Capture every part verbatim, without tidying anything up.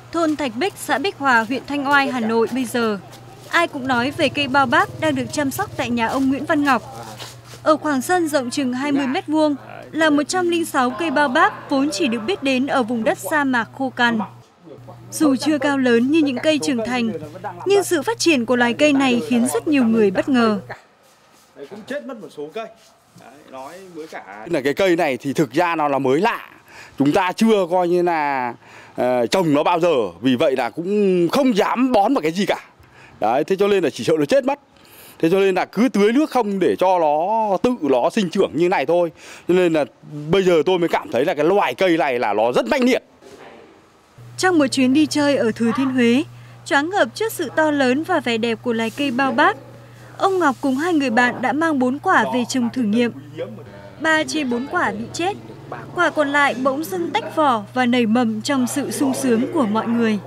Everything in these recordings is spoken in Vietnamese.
Thôn Thạch Bích, xã Bích Hòa, huyện Thanh Oai, Hà Nội bây giờ, ai cũng nói về cây bao bác đang được chăm sóc tại nhà ông Nguyễn Văn Ngọc. Ở khoảng sân rộng chừng hai mươi mét vuông là một trăm lẻ sáu cây bao bác vốn chỉ được biết đến ở vùng đất sa mạc khô cằn. Dù chưa cao lớn như những cây trưởng thành, nhưng sự phát triển của loài cây này khiến rất nhiều người bất ngờ. Cũng chết mất một số cây. Đấy, nói với cả là cái cây này thì thực ra nó là mới lạ, chúng ta chưa coi như là uh, trồng nó bao giờ, vì vậy là cũng không dám bón vào cái gì cả. Đấy, thế cho nên là chỉ sợ nó chết mất. Thế cho nên là cứ tưới nước không để cho nó tự nó sinh trưởng như này thôi. Cho nên là bây giờ tôi mới cảm thấy là cái loài cây này là nó rất manh liệt. Trong một chuyến đi chơi ở Thừa Thiên Huế, choáng ngợp trước sự to lớn và vẻ đẹp của loài cây bao bác, ông Ngọc cùng hai người bạn đã mang bốn quả về trồng thử nghiệm. Ba trên bốn quả bị chết, quả còn lại bỗng dưng tách vỏ và nảy mầm trong sự sung sướng của mọi người.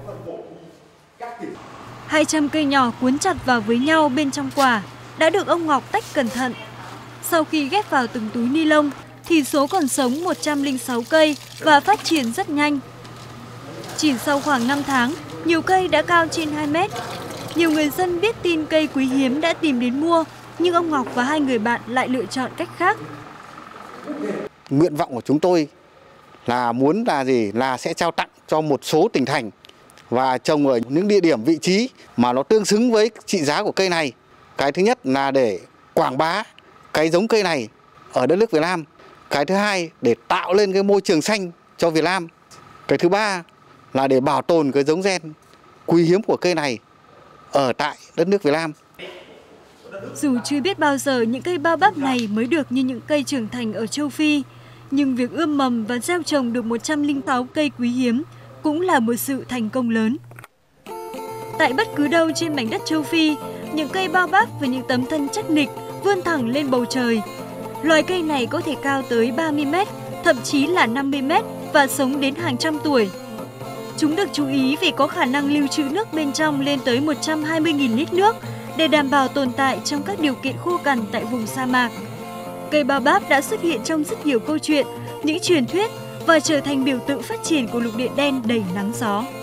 hai trăm cây nhỏ cuốn chặt vào với nhau bên trong quả đã được ông Ngọc tách cẩn thận. Sau khi ghép vào từng túi ni lông thì số còn sống một trăm lẻ sáu cây và phát triển rất nhanh. Chỉ sau khoảng năm tháng, nhiều cây đã cao trên hai mét. Nhiều người dân biết tin cây quý hiếm đã tìm đến mua, nhưng ông Ngọc và hai người bạn lại lựa chọn cách khác. Nguyện vọng của chúng tôi là muốn là gì? Là sẽ trao tặng cho một số tỉnh thành và trồng ở những địa điểm vị trí mà nó tương xứng với trị giá của cây này. Cái thứ nhất là để quảng bá cái giống cây này ở đất nước Việt Nam. Cái thứ hai để tạo lên cái môi trường xanh cho Việt Nam. Cái thứ ba là để bảo tồn cái giống gen quý hiếm của cây này ở tại đất nước Việt Nam. Dù chưa biết bao giờ những cây bao bác này mới được như những cây trưởng thành ở châu Phi, nhưng việc ươm mầm và gieo trồng được một trăm lẻ sáu cây quý hiếm cũng là một sự thành công lớn. Tại bất cứ đâu trên mảnh đất châu Phi, những cây bao bác với những tấm thân chắc nịch vươn thẳng lên bầu trời. Loài cây này có thể cao tới ba mươi mét, thậm chí là năm mươi mét và sống đến hàng trăm tuổi. Chúng được chú ý vì có khả năng lưu trữ nước bên trong lên tới một trăm hai mươi nghìn lít nước để đảm bảo tồn tại trong các điều kiện khô cằn tại vùng sa mạc. Cây bao bác đã xuất hiện trong rất nhiều câu chuyện, những truyền thuyết và trở thành biểu tượng phát triển của lục địa đen đầy nắng gió.